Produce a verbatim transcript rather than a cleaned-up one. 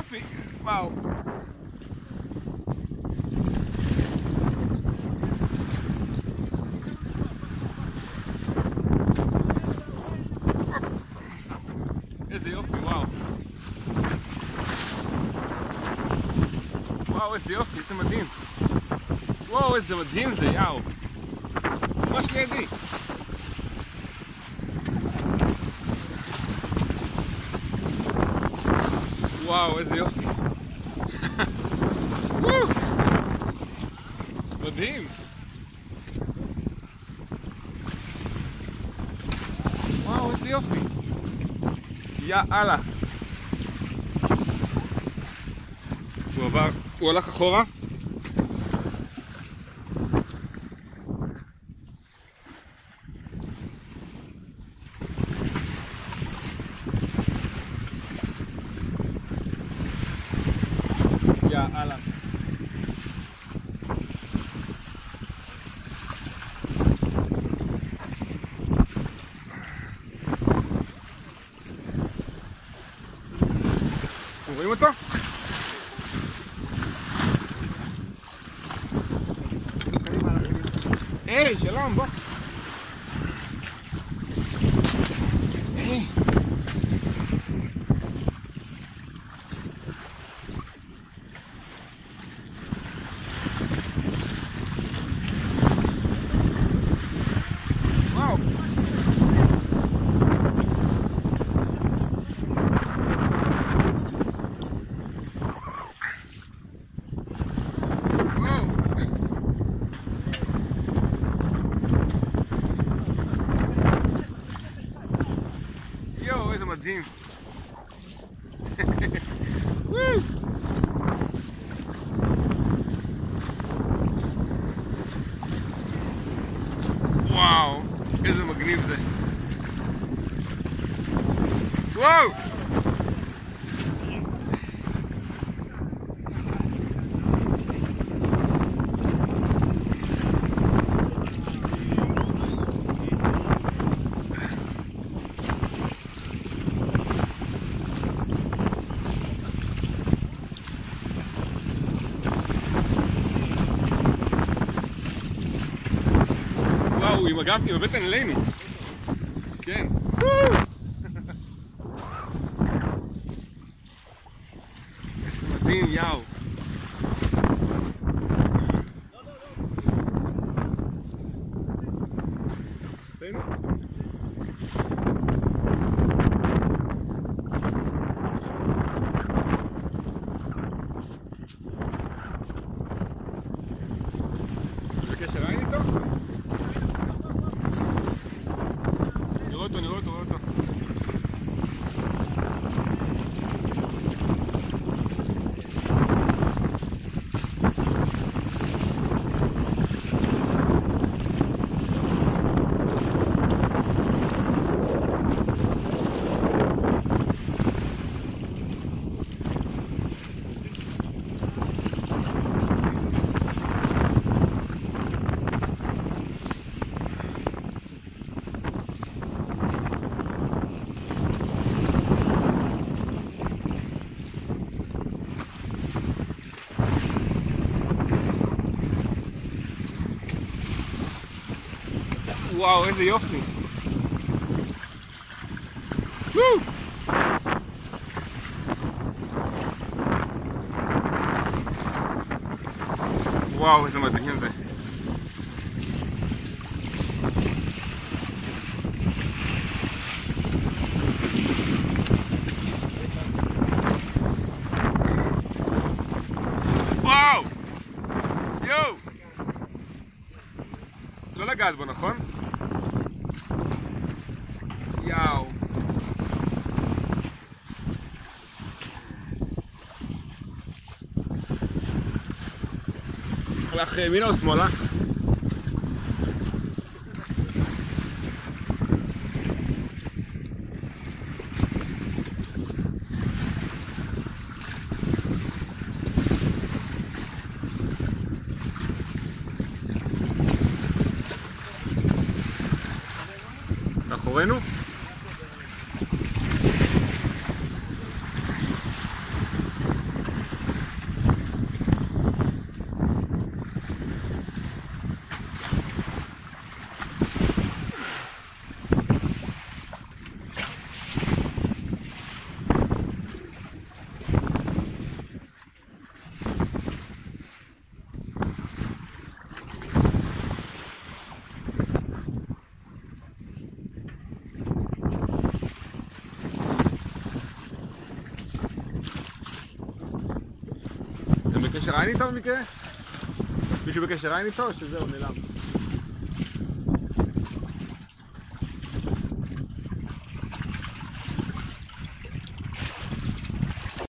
יופי, וואו. איזה יופי, וואו. וואו, איזה יופי, איזה מדהים. וואו, איזה מדהים זה, יאו. ממש לידי. וואו, איזה יופי. מדהים. וואו, איזה יופי. יאללה. הוא עבר, הוא הלך אחורה. יאללה. אתם רואים אותו? היי, שלום, בוא. היי. וואו. יואו, איזה מדהים. וואו, איזה מגניב זה. וואו! וואו, עם הגב, עם הבטן אלינו. כן. איזה מדהים, יאו. תהנו. זה קשר עין איתו? נראה אותו, נראה אותו, נראה אותו. וואו, איזה יופי. וואו, איזה מדהים זה. וואו! יואו! לא לגעת בו, נכון? יאו. הלך ימינה או שמאלה? מאחורינו? בקשר עין איתו במקרה? מישהו בקשר עין איתו או שזהו נעלם?